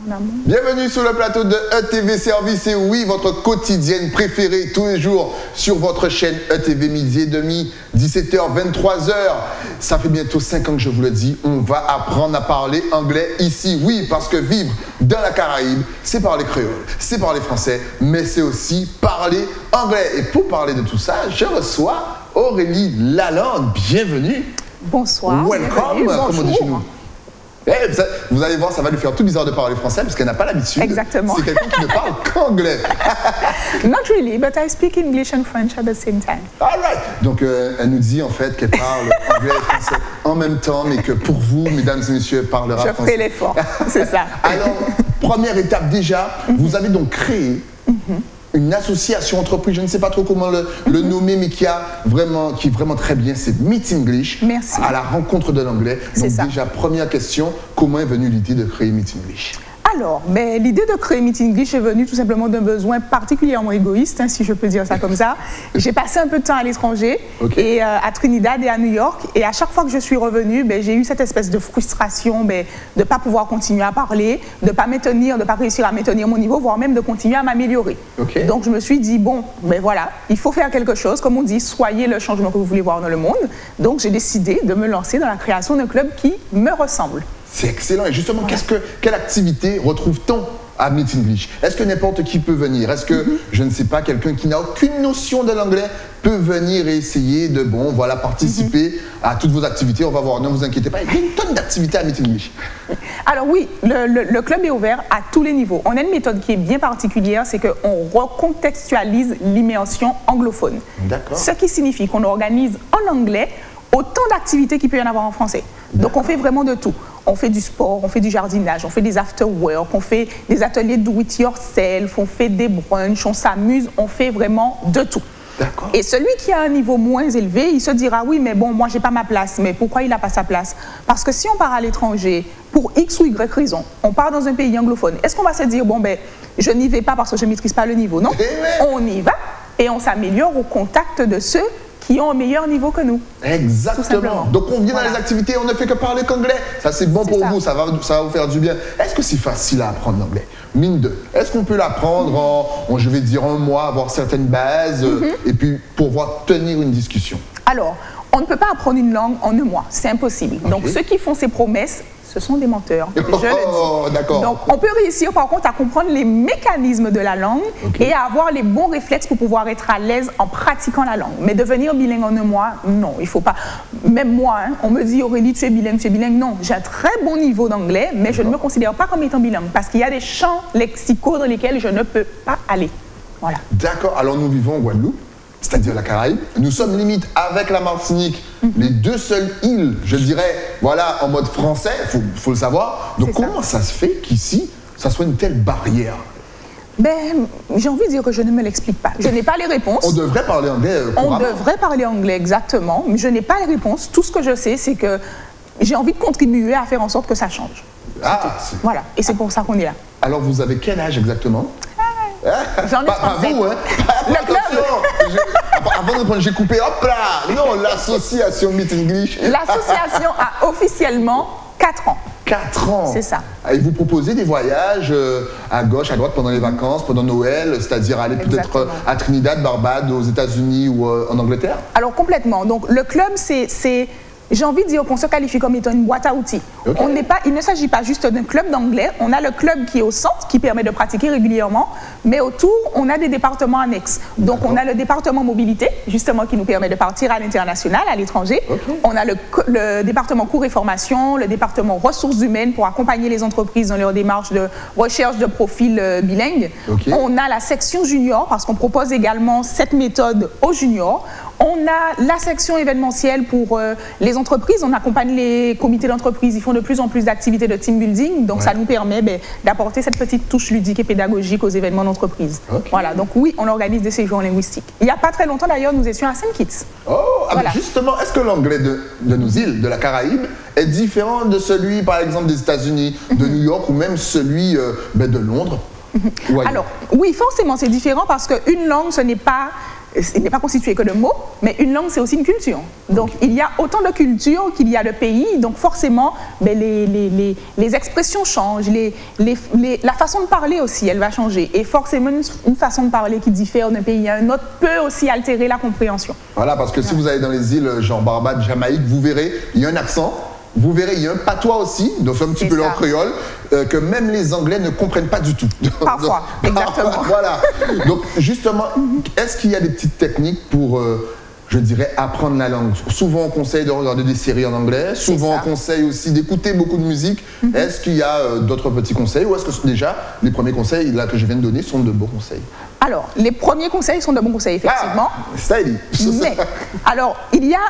Bienvenue sur le plateau de ETV Service et oui, votre quotidienne préférée tous les jours sur votre chaîne ETV midi et demi, 17h, 23h. Ça fait bientôt 5 ans que je vous le dis, on va apprendre à parler anglais ici. Oui, parce que vivre dans la Caraïbe, c'est parler créole, c'est parler français, mais c'est aussi parler anglais. Et pour parler de tout ça, je reçois Aurélie Lalande. Bienvenue. Bonsoir. Welcome, comme on dit chez nous. Vous allez voir, ça va lui faire tout bizarre de parler français parce qu'elle n'a pas l'habitude. Exactement. C'est quelqu'un qui ne parle qu'anglais. Not really, but I speak English and French at the same time. All right. Donc, elle nous dit en fait qu'elle parle anglais et français en même temps, mais que pour vous, mesdames et messieurs, elle parlera français. Je ferai l'effort, c'est ça. Alors, première étape déjà, vous avez donc créé une association entreprise, je ne sais pas trop comment le nommer, mais qui est vraiment très bien, c'est Meet English. Merci. À la rencontre de l'anglais. Donc déjà, première question, comment est venue l'idée de créer Meet English? Alors, l'idée de créer Meet English est venue tout simplement d'un besoin particulièrement égoïste, hein, si je peux dire ça comme ça. J'ai passé un peu de temps à l'étranger, et à Trinidad et à New York, et à chaque fois que je suis revenue, j'ai eu cette espèce de frustration de ne pas pouvoir continuer à parler, de ne pas maintenir, de ne pas réussir à maintenir mon niveau, voire même de continuer à m'améliorer. Donc je me suis dit, bon, voilà, il faut faire quelque chose, comme on dit, soyez le changement que vous voulez voir dans le monde. Donc j'ai décidé de me lancer dans la création d'un club qui me ressemble. C'est excellent. Et justement, quelle activité retrouve-t-on à Meet English? Est-ce que n'importe qui peut venir? Est-ce que, je ne sais pas, quelqu'un qui n'a aucune notion de l'anglais peut venir et essayer de, participer à toutes vos activités? On va voir, ne vous inquiétez pas, il y a une tonne d'activités à Meet English. Alors oui, le club est ouvert à tous les niveaux. On a une méthode qui est bien particulière, c'est qu'on recontextualise l'immersion anglophone. Ce qui signifie qu'on organise en anglais autant d'activités qu'il peut y en avoir en français. Donc on fait vraiment de tout. On fait du sport, on fait du jardinage, on fait des after-work, on fait des ateliers do-it-yourself, on fait des brunchs, on s'amuse, on fait vraiment de tout. Et celui qui a un niveau moins élevé, il se dira, oui, mais bon, moi, j'ai pas ma place. Mais pourquoi il n'a pas sa place? Parce que si on part à l'étranger, pour X ou Y raison, on part dans un pays anglophone, est-ce qu'on va se dire, bon, je n'y vais pas parce que je ne maîtrise pas le niveau? Non, on y va et on s'améliore au contact de ceux qui ont un meilleur niveau que nous. Exactement. Donc on vient dans les activités, on ne fait que parler qu'anglais. Ça c'est bon pour vous, ça va vous faire du bien. Est-ce que c'est facile à apprendre l'anglais? Mine de. Est-ce qu'on peut l'apprendre en, je vais dire, un mois, avoir certaines bases, et puis pouvoir tenir une discussion? Alors, on ne peut pas apprendre une langue en un mois, c'est impossible. Donc ceux qui font ces promesses, ce sont des menteurs, je le dis. Donc on peut réussir par contre à comprendre les mécanismes de la langue et à avoir les bons réflexes pour pouvoir être à l'aise en pratiquant la langue. Mais devenir bilingue en un mois, non, il ne faut pas. Même moi, on me dit Aurélie, tu es bilingue, tu es bilingue. Non, j'ai un très bon niveau d'anglais, mais je ne me considère pas comme étant bilingue parce qu'il y a des champs lexicaux dans lesquels je ne peux pas aller. Voilà. D'accord, alors nous vivons en Guadeloupe, c'est-à-dire la Caraïbe. Nous sommes limite avec la Martinique, les deux seules îles, je dirais, voilà, en mode français, faut le savoir. Donc comment ça se fait qu'ici, ça soit une telle barrière? J'ai envie de dire que je ne me l'explique pas. Je n'ai pas les réponses. On devrait parler anglais couramment. On devrait parler anglais, exactement, mais je n'ai pas les réponses. Tout ce que je sais, c'est que j'ai envie de contribuer à faire en sorte que ça change. Voilà, et c'est pour ça qu'on est là. Alors vous avez quel âge exactement? J'en ai 37. Pas vous, hein? Le club. Avant de répondre, j'ai coupé, hop là! Non, l'association Meet English. L'association a officiellement 4 ans. 4 ans? C'est ça. Et vous proposez des voyages à gauche, à droite pendant les vacances, pendant Noël, c'est-à-dire aller peut-être à Trinidad, Barbade, aux États-Unis ou en Angleterre? Alors complètement. Donc le club, c'est j'ai envie de dire qu'on se qualifie comme étant une boîte à outils. Il ne s'agit pas juste d'un club d'anglais. On a le club qui est au centre, qui permet de pratiquer régulièrement, mais autour, on a des départements annexes. Donc, on a le département mobilité, justement, qui nous permet de partir à l'international, à l'étranger. On a le département cours et formation, le département ressources humaines pour accompagner les entreprises dans leur démarche de recherche de profils bilingues. On a la section junior, parce qu'on propose également cette méthode aux juniors. On a la section événementielle pour les entreprises. On accompagne les comités d'entreprise. Ils font de plus en plus d'activités de team building. Donc, ça nous permet d'apporter cette petite touche ludique et pédagogique aux événements d'entreprise. Voilà. Donc, oui, on organise des séjours linguistiques. Il n'y a pas très longtemps, d'ailleurs, nous étions à Saint Kitts. Justement, est-ce que l'anglais de nos îles, de la Caraïbe, est différent de celui, par exemple, des États-Unis, de New York ou même celui de Londres? Alors, oui, forcément, c'est différent parce qu'une langue, ce n'est pas il n'est pas constitué que de mots, mais une langue, c'est aussi une culture. Donc, il y a autant de cultures qu'il y a de pays. Donc, forcément, ben, les expressions changent, la façon de parler aussi, elle va changer. Et forcément, une façon de parler qui diffère d'un pays à un autre peut aussi altérer la compréhension. Voilà, parce que si vous allez dans les îles, genre Barbade, Jamaïque, vous verrez, il y a un accent. Vous verrez, il y a un patois aussi, donc c'est un petit peu leur créole, que même les Anglais ne comprennent pas du tout. Parfois, exactement. Voilà. Donc, justement, est-ce qu'il y a des petites techniques pour, je dirais, apprendre la langue? Souvent, on conseille de regarder des séries en anglais. Souvent, on conseille aussi d'écouter beaucoup de musique. Est-ce qu'il y a d'autres petits conseils? Ou est-ce que déjà, les premiers conseils là, que je viens de donner sont de bons conseils? Alors, les premiers conseils sont de bons conseils, effectivement. Mais, alors, il y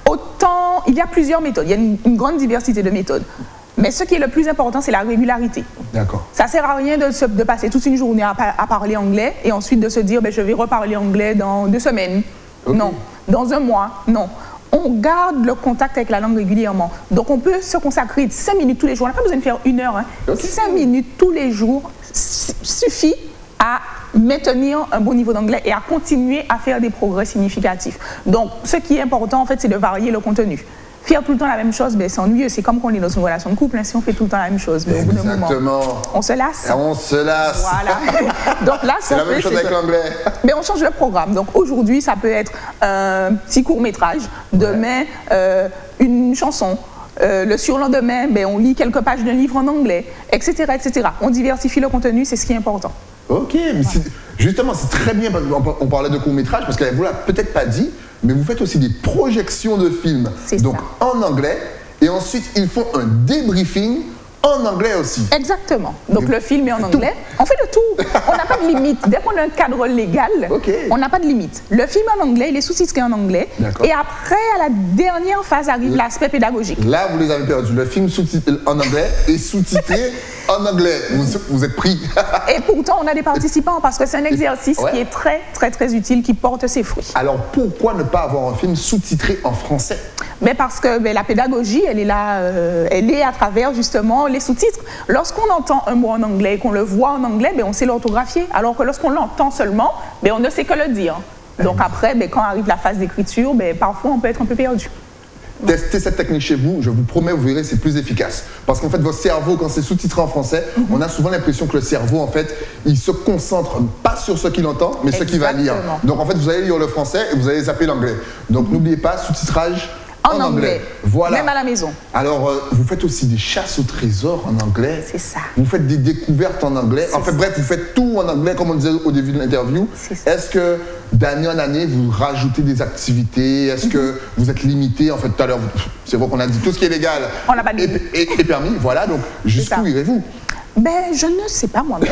a plusieurs méthodes, il y a une grande diversité de méthodes. Mais ce qui est le plus important, c'est la régularité. D'accord. Ça ne sert à rien de passer toute une journée à parler anglais et ensuite de se dire ben, je vais reparler anglais dans 2 semaines. Okay. Non. Dans un mois. Non. On garde le contact avec la langue régulièrement. Donc on peut se consacrer 5 minutes tous les jours. On n'a pas besoin de faire 1 heure. Hein. Okay. 5 minutes tous les jours suffit à maintenir un bon niveau d'anglais et à continuer à faire des progrès significatifs. Donc, ce qui est important, en fait, c'est de varier le contenu. Faire tout le temps la même chose, ben, c'est ennuyeux. C'est comme quand on est dans une relation de couple, hein, si on fait tout le temps la même chose. Mais au bout d'un moment, on se lasse. Et on se lasse. Voilà. Donc là, c'est la même chose avec l'anglais. Mais on change le programme. Donc aujourd'hui, ça peut être un petit court-métrage. Demain, une chanson. Le surlendemain, ben, on lit quelques pages d'un livre en anglais, etc., etc. On diversifie le contenu, c'est ce qui est important. Ok, mais justement, c'est très bien, on parlait de court-métrage, parce qu'elle ne vous l'a peut-être pas dit, mais vous faites aussi des projections de films, donc en anglais, et ensuite ils font un débriefing en anglais aussi. Exactement. Donc le film est en anglais. On fait de tout. On n'a pas de limite. Dès qu'on a un cadre légal, on n'a pas de limite. Le film est en anglais, il est sous-titré en anglais. Et après, à la dernière phase, arrive l'aspect pédagogique. Là, vous les avez perdus. Le film en anglais est sous-titré en anglais. Vous êtes pris. Et pourtant, on a des participants parce que c'est un exercice qui est très, très, très utile, qui porte ses fruits. Alors, pourquoi ne pas avoir un film sous-titré en français? Mais parce que la pédagogie, elle est là, elle est à travers justement les sous-titres. Lorsqu'on entend un mot en anglais et qu'on le voit en anglais, on sait l'orthographier. Alors que lorsqu'on l'entend seulement, on ne sait que le dire. Donc après, quand arrive la phase d'écriture, parfois on peut être un peu perdu. Testez cette technique chez vous, je vous promets, vous verrez, c'est plus efficace. Parce qu'en fait, votre cerveau, quand c'est sous-titré en français, on a souvent l'impression que le cerveau, en fait, il se concentre pas sur ce qu'il entend, mais ce qu'il va lire. Donc en fait, vous allez lire le français et vous allez zapper l'anglais. Donc n'oubliez pas, sous-titrage en anglais. Voilà. Même à la maison. Alors, vous faites aussi des chasses au trésor en anglais. C'est ça. Vous faites des découvertes en anglais. En fait, bref, vous faites tout en anglais, comme on disait au début de l'interview. Est-ce que d'année en année, vous rajoutez des activités? Est-ce que vous êtes limité? En fait, tout à l'heure, c'est vrai qu'on a dit tout ce qui est légal est permis. Voilà, donc jusqu'où irez-vous? Je ne sais pas moi-même.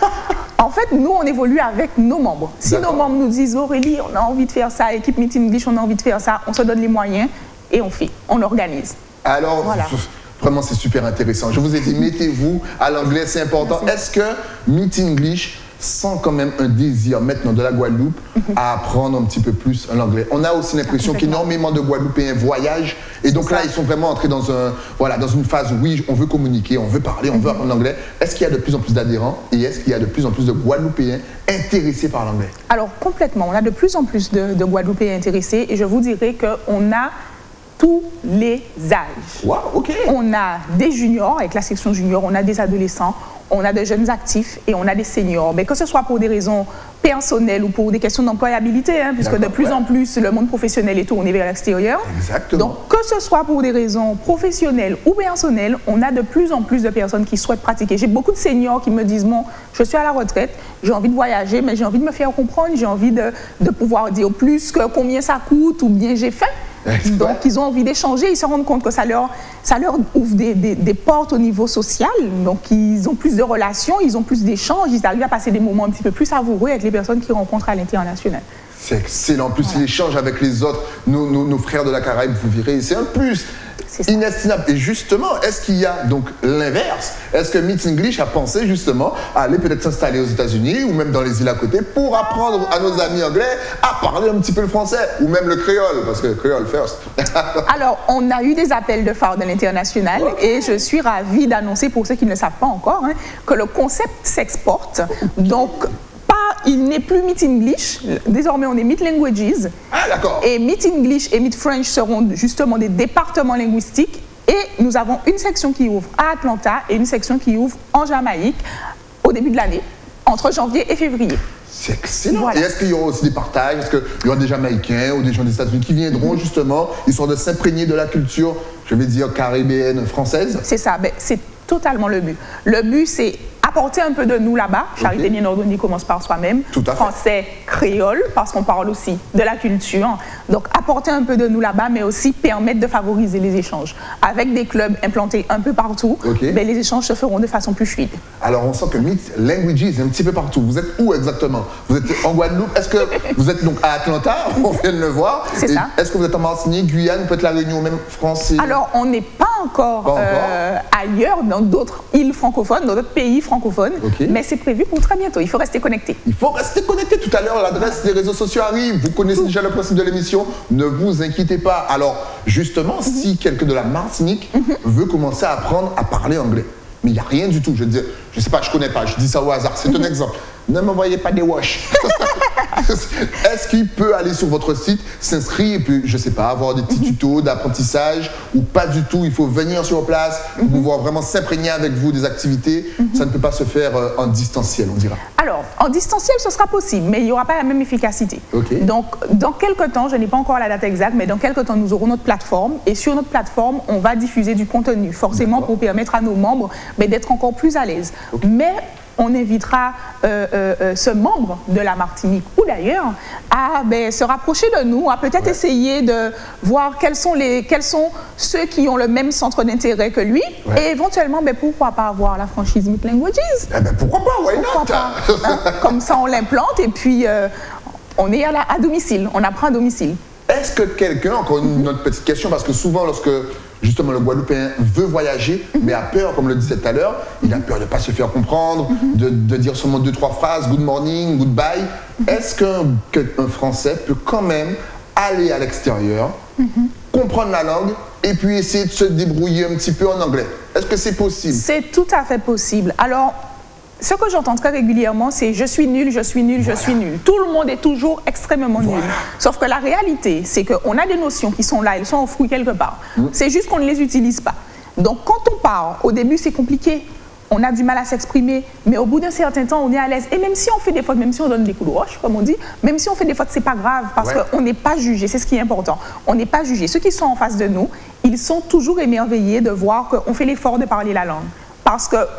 En fait, nous, on évolue avec nos membres. Si nos membres nous disent, Aurélie, on a envie de faire ça, équipe Meeting English, on a envie de faire ça, on se donne les moyens et on fait, on organise. Alors, vraiment, c'est super intéressant. Je vous ai dit, mettez-vous à l'anglais, c'est important. Est-ce que Meeting English sent quand même un désir maintenant de la Guadeloupe à apprendre un petit peu plus l'anglais? On a aussi l'impression qu'énormément de Guadeloupéens voyagent et donc là, ils sont vraiment entrés dans, dans une phase où oui, on veut communiquer, on veut parler, on veut apprendre l'anglais. Est-ce qu'il y a de plus en plus d'adhérents et est-ce qu'il y a de plus en plus de Guadeloupéens intéressés par l'anglais? Alors, complètement. On a de plus en plus de Guadeloupéens intéressés et je vous dirais qu'on a tous les âges. Wow, ok. On a des juniors, avec la section junior, on a des adolescents, on a des jeunes actifs et on a des seniors. Mais que ce soit pour des raisons personnelles ou pour des questions d'employabilité, puisque de plus en plus, le monde professionnel est tourné vers l'extérieur. Exactement. Donc, que ce soit pour des raisons professionnelles ou personnelles, on a de plus en plus de personnes qui souhaitent pratiquer. J'ai beaucoup de seniors qui me disent, bon, je suis à la retraite, j'ai envie de voyager, mais j'ai envie de me faire comprendre, j'ai envie de pouvoir dire plus que combien ça coûte ou bien j'ai faim. Donc, ils ont envie d'échanger, ils se rendent compte que ça leur ouvre des portes au niveau social. Donc, ils ont plus de relations, ils ont plus d'échanges, ils arrivent à passer des moments un petit peu plus savoureux avec les personnes qu'ils rencontrent à l'international. C'est excellent. En plus, l'échange avec les autres, nos frères de la Caraïbe, vous verrez, c'est un plus inestimable. Et justement, est-ce qu'il y a donc l'inverse? Est-ce que Meet English a pensé justement à aller peut-être s'installer aux États-Unis ou même dans les îles à côté pour apprendre à nos amis anglais à parler un petit peu le français ou même le créole? Parce que le créole first. Alors, on a eu des appels de phare de l'international et je suis ravie d'annoncer pour ceux qui ne le savent pas encore que le concept s'exporte. Donc, il n'est plus Meet English, désormais on est Meet Languages. Ah, d'accord. Et Meet English et Meet French seront justement des départements linguistiques. Et nous avons une section qui ouvre à Atlanta et une section qui ouvre en Jamaïque au début de l'année, entre janvier et février. C'est excellent. Voilà. Et est-ce qu'il y aura aussi des partages? Est-ce qu'il y aura des Jamaïcains ou des gens des États-Unis qui viendront justement, histoire de s'imprégner de la culture, je vais dire, caribéenne, française? C'est ça, ben, c'est totalement le but. Le but, c'est apporter un peu de nous là-bas. Charité bien ordonnée commence par soi-même. Tout à fait. Français, créole, parce qu'on parle aussi de la culture. Donc, apporter un peu de nous là-bas, mais aussi permettre de favoriser les échanges. Avec des clubs implantés un peu partout, ben, les échanges se feront de façon plus fluide. Alors, on sent que Meet Languages est un petit peu partout. Vous êtes où exactement? Vous êtes en Guadeloupe? Est-ce que vous êtes donc à Atlanta? On vient de le voir. C'est ça. Est-ce que vous êtes en Martinique, Guyane, peut-être la Réunion, même français? Alors, on n'est pas encore ailleurs, dans d'autres îles francophones, dans d'autres pays francophones, mais c'est prévu pour très bientôt. Il faut rester connecté. Il faut rester connecté. Tout à l'heure, l'adresse des réseaux sociaux arrive. Vous connaissez déjà le principe de l'émission. Ne vous inquiétez pas. Alors, justement, si quelqu'un de la Martinique veut commencer à apprendre à parler anglais, mais il n'y a rien du tout. Je veux dire, je ne sais pas, je ne connais pas, je dis ça au hasard. C'est un exemple. Ne m'envoyez pas des wash. Est-ce qu'il peut aller sur votre site, s'inscrire et puis, je ne sais pas, avoir des petits tutos d'apprentissage ou pas du tout? Il faut venir sur place pour pouvoir vraiment s'imprégner avec vous des activités. Ça ne peut pas se faire en distanciel, on dira. Alors, en distanciel, ce sera possible, mais il n'y aura pas la même efficacité. Donc, dans quelques temps, je n'ai pas encore la date exacte, mais dans quelques temps, nous aurons notre plateforme. Et sur notre plateforme, on va diffuser du contenu, forcément pour permettre à nos membres d'être encore plus à l'aise. Mais on invitera ce membre de la Martinique ou d'ailleurs à se rapprocher de nous, à peut-être essayer de voir quels sont ceux qui ont le même centre d'intérêt que lui et éventuellement, pourquoi pas avoir la franchise Meet Languages? Eh ben, pourquoi pas, why not? Pas, hein? Comme ça, on l'implante et puis on est à domicile, on apprend à domicile. Est-ce que quelqu'un, encore une autre petite question, parce que souvent lorsque justement le Guadeloupéen veut voyager, mais a peur, comme le disait tout à l'heure, il a peur de ne pas se faire comprendre, de dire seulement 2-3 phrases, good morning, goodbye. Est-ce qu'un Français peut quand même aller à l'extérieur, comprendre la langue et puis essayer de se débrouiller un petit peu en anglais? Est-ce que c'est possible? C'est tout à fait possible. Alors, ce que j'entends très régulièrement, c'est « je suis nul, je suis nul, je suis nul ». Tout le monde est toujours extrêmement nul. Sauf que la réalité, c'est qu'on a des notions qui sont là, elles sont enfouies quelque part. C'est juste qu'on ne les utilise pas. Donc, quand on parle, au début, c'est compliqué. On a du mal à s'exprimer, mais au bout d'un certain temps, on est à l'aise. Et même si on fait des fautes, même si on donne des coups de roche, comme on dit, même si on fait des fautes, c'est pas grave, parce qu'on n'est pas jugé, c'est ce qui est important. On n'est pas jugé. Ceux qui sont en face de nous, ils sont toujours émerveillés de voir qu'on fait l'effort de parler la langue. Parce que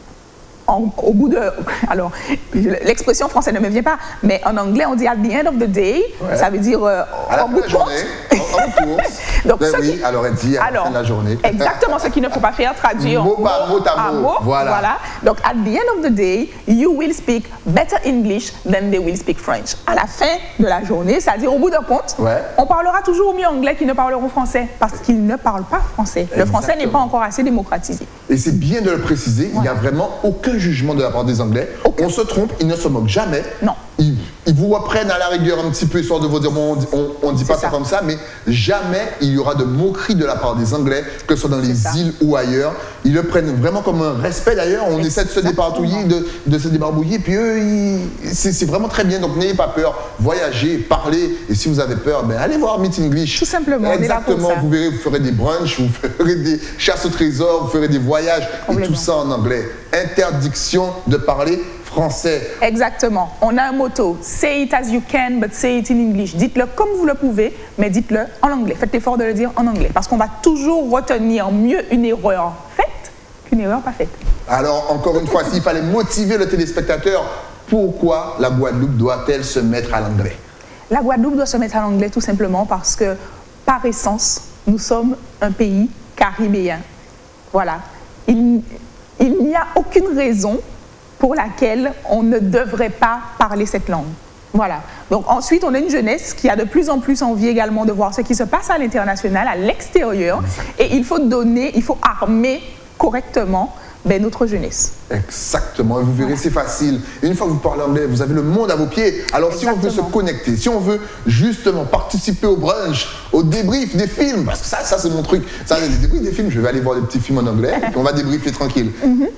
au bout de... Alors, l'expression française ne me vient pas, mais en anglais, on dit « at the end of the day », ça veut dire à la fin de la journée, en course. Donc, oui, alors elle dit à la fin de la journée. Exactement, ce qu'il ne faut pas faire, traduire mot à mot. Voilà. Donc, at the end of the day, you will speak better English than they will speak French. À la fin de la journée, c'est-à-dire au bout d'un compte, on parlera toujours mieux anglais qu'ils ne parleront français, parce qu'ils ne parlent pas français. Le français n'est pas encore assez démocratisé. Et c'est bien de le préciser, il n'y a vraiment aucun jugement de la part des Anglais. On se trompe, ils ne se moquent jamais. Non. Ils vous reprennent à la rigueur un petit peu, histoire de vous dire, bon, on ne dit pas ça comme ça, mais jamais il y aura de moquerie de la part des Anglais, que ce soit dans les îles ou ailleurs. Ils le prennent vraiment comme un respect d'ailleurs. On essaie de se dépatouiller, de se débarbouiller, puis eux, c'est vraiment très bien. Donc n'ayez pas peur, voyagez, parlez, et si vous avez peur, allez voir Meet English. Tout simplement, exactement, on est là pour ça. Vous verrez, vous ferez des brunchs, vous ferez des chasses au trésor, vous ferez des voyages, et tout ça en anglais. Interdiction de parler français. Exactement. On a un motto, say it as you can, but say it in English. Dites-le comme vous le pouvez, mais dites-le en anglais. Faites l'effort de le dire en anglais, parce qu'on va toujours retenir mieux une erreur faite qu'une erreur pas faite. Alors, encore une fois, s'il fallait motiver le téléspectateur, pourquoi la Guadeloupe doit-elle se mettre à l'anglais? La Guadeloupe doit se mettre à l'anglais tout simplement parce que, par essence, nous sommes un pays caribéen. Voilà. Il n'y a aucune raison pour laquelle on ne devrait pas parler cette langue. Voilà. Donc ensuite, on a une jeunesse qui a de plus en plus envie également de voir ce qui se passe à l'international, à l'extérieur. Et il faut armer correctement notre jeunesse. Exactement. Et vous verrez, c'est facile. Et une fois que vous parlez anglais, vous avez le monde à vos pieds. Alors si on veut se connecter, si on veut justement participer au brunch, au débrief des films, parce que ça c'est mon truc. Ça, les débriefs des films, je vais aller voir des petits films en anglais, et on va débriefer tranquille.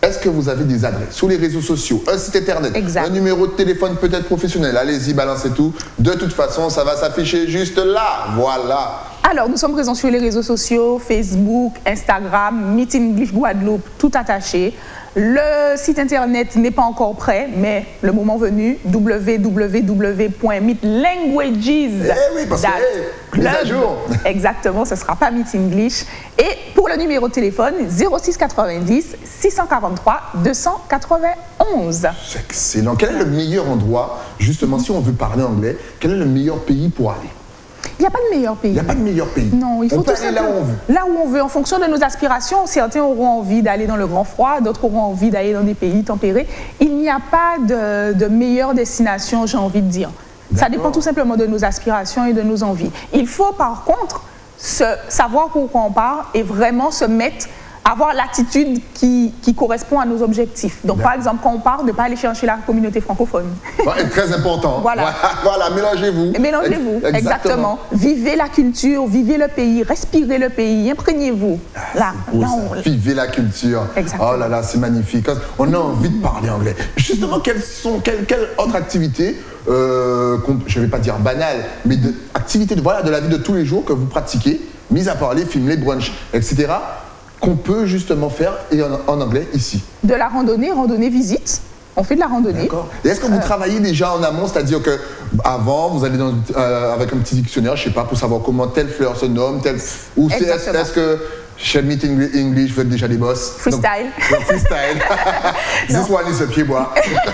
est-ce que vous avez des adresses sur les réseaux sociaux, un site internet, un numéro de téléphone peut-être professionnel? Allez-y, balancez tout. De toute façon, ça va s'afficher juste là. Voilà. Alors, nous sommes présents sur les réseaux sociaux, Facebook, Instagram, Meet English Guadeloupe, tout attaché. Le site internet n'est pas encore prêt, mais le moment venu, www.meetlanguages. Oui, parce que mise à jour. Exactement, ce ne sera pas Meet English. Et pour le numéro de téléphone, 06 90 643 291. C'est excellent. Quel est le meilleur endroit, justement, si on veut parler anglais, quel est le meilleur pays pour aller? Il n'y a pas de meilleur pays. Il n'y a pas de meilleur pays. Non, il faut on peut aller là où on veut. Là où on veut, en fonction de nos aspirations. Certains auront envie d'aller dans le grand froid, d'autres auront envie d'aller dans des pays tempérés. Il n'y a pas de meilleure destination, j'ai envie de dire. Ça dépend tout simplement de nos aspirations et de nos envies. Il faut par contre savoir pourquoi on part et vraiment se mettre, avoir l'attitude qui correspond à nos objectifs. Donc, par exemple, quand on part, de ne pas aller chercher la communauté francophone. Ouais, très important. Voilà, mélangez-vous. Mélangez-vous, exactement. Vivez la culture, vivez le pays, respirez le pays, imprégnez-vous. Vivez la culture. Exactement. Oh là là, c'est magnifique. On a envie de parler anglais. Justement, quelle autre activité, je ne vais pas dire banale, mais activité de la vie de tous les jours que vous pratiquez, mis à part les films, les brunchs, etc., qu'on peut justement faire en anglais ici? De la randonnée visite. On fait de la randonnée. D'accord. Et est-ce que vous travaillez déjà en amont, c'est-à-dire que avant vous allez avec un petit dictionnaire, je sais pas, pour savoir comment telle fleur se nomme, ou est-ce que chez Meet English vous êtes déjà des boss? Freestyle. Donc, freestyle. This one is a pied-bois.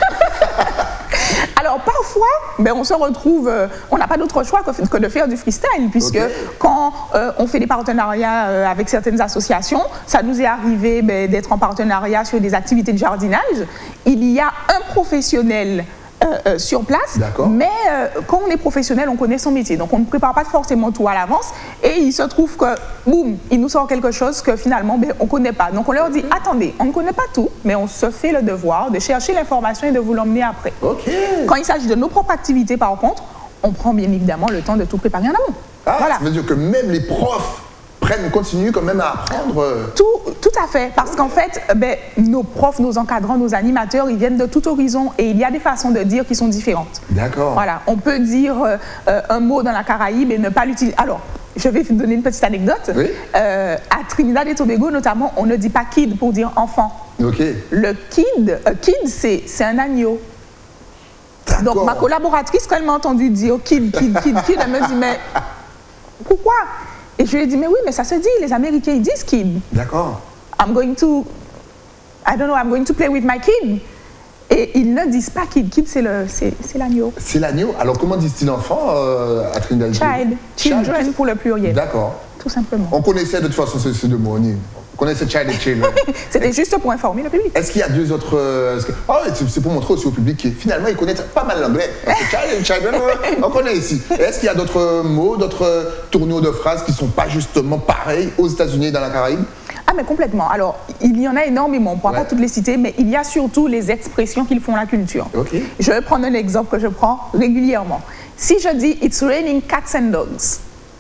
Alors parfois, on se retrouve, on n'a pas d'autre choix que de faire du freestyle, puisque quand on fait des partenariats avec certaines associations, ça nous est arrivé d'être en partenariat sur des activités de jardinage. Il y a un professionnel sur place, mais quand on est professionnel, on connaît son métier, donc on ne prépare pas forcément tout à l'avance, et il se trouve que, boum, il nous sort quelque chose que finalement, on ne connaît pas. Donc on leur dit, attendez, on ne connaît pas tout, mais on se fait le devoir de chercher l'information et de vous l'emmener après. Quand il s'agit de nos propres activités, par contre, on prend bien évidemment le temps de tout préparer en amont. Ça veut dire que même les profs continuent quand même à apprendre. Tout à fait, parce qu'en fait, nos profs, nos encadrants, nos animateurs, ils viennent de tout horizon et il y a des façons de dire qui sont différentes. D'accord. Voilà, on peut dire un mot dans la Caraïbe et ne pas l'utiliser. Alors, je vais vous donner une petite anecdote. Oui. À Trinidad et Tobago, notamment, on ne dit pas kid pour dire enfant. Le kid, c'est un agneau. Donc, ma collaboratrice, quand elle m'a entendu dire kid, elle me dit, mais pourquoi? Et je lui ai dit, mais oui, mais ça se dit, les Américains, ils disent kid. D'accord. I'm going to play with my kid. Et ils ne disent pas kid. Kid, c'est l'agneau. C'est l'agneau. Alors, comment disent-ils enfant à Trinidad? Children pour le pluriel. D'accord. Tout simplement. On connaissait de toute façon ces deux mots. On connaissait child et children. C'était juste pour informer le public. Est-ce qu'il y a deux autres... c'est pour montrer aussi au public que finalement, ils connaissent pas mal l'anglais. Parce que child et children, on connaît ici. Est-ce qu'il y a d'autres mots, d'autres tournures de phrases qui ne sont pas justement pareils aux États-Unis et dans la Caraïbe? Ah, mais complètement. Alors, il y en a énormément. On ne pourra pas toutes les citer, mais il y a surtout les expressions qui font la culture. Je vais prendre un exemple que je prends régulièrement. Si je dis « It's raining cats and dogs »,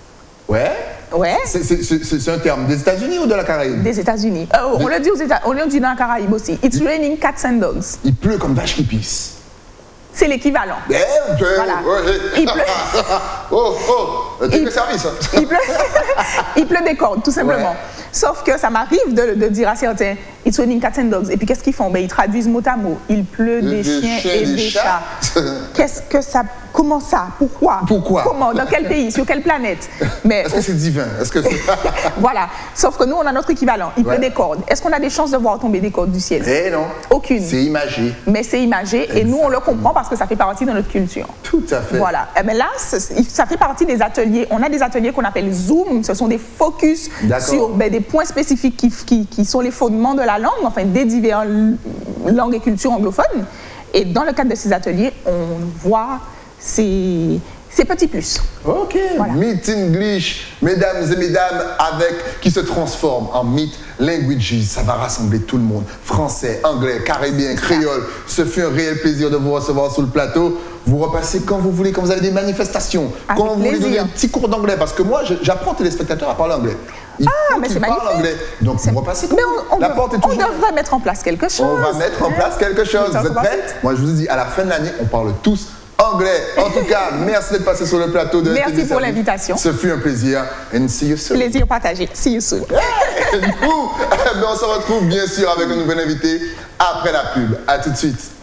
c'est un terme des États-Unis ou de la Caraïbe? Des États-unis. On le dit on le dit dans la Caraïbe aussi. It's raining cats and dogs. Il pleut comme vache qui pisse. C'est l'équivalent. Voilà. Il pleut. Service. Il pleut des cordes, tout simplement. Sauf que ça m'arrive de dire à certains, it's raining cats and dogs. Et puis qu'est-ce qu'ils font? Ils traduisent mot à mot. Il pleut des chiens et des chats. Qu'est-ce que ça? Comment ça? Pourquoi? Comment? Dans quel pays? Sur quelle planète? Est-ce que c'est divin? Voilà. Sauf que nous, on a notre équivalent. Il pleut des cordes. Est-ce qu'on a des chances de voir tomber des cordes du ciel? Non. Aucune. C'est imagé. Mais c'est imagé. Et nous, on le comprend parce que ça fait partie de notre culture. Tout à fait. Voilà. Mais là, ça fait partie des ateliers. On a des ateliers qu'on appelle Zoom. Ce sont des focus sur des points spécifiques qui sont les fondements de la langue, enfin des diverses langues et cultures anglophones. Et dans le cadre de ces ateliers, on voit ces petits plus. Voilà. Meet English, mesdames et mesdames, qui se transforme en Meet Languages. Ça va rassembler tout le monde. Français, anglais, caribien, créole. Ce fut un réel plaisir de vous recevoir sur le plateau. vous repassez quand vous voulez, quand vous avez des manifestations, Avec quand vous voulez donner plaisir. un petit cours d'anglais, parce que moi, j'apprends aux téléspectateurs à parler anglais. Il faut mais qu'ils c'est parlent magnifique. anglais. Donc vous repassez quand Mais vous voulez. La porte est on toujours... devrait mettre en place quelque chose. On va mettre en place quelque chose. Vous êtes prêts? Moi, je vous dis, à la fin de l'année, on parle tous anglais. En tout cas, merci d'être passé sur le plateau de Merci TV pour Service. l'invitation. Ce fut un plaisir. And see you soon. Plaisir partagé. See you soon. Et nous, on se retrouve bien sûr avec un nouvel invité après la pub. À tout de suite.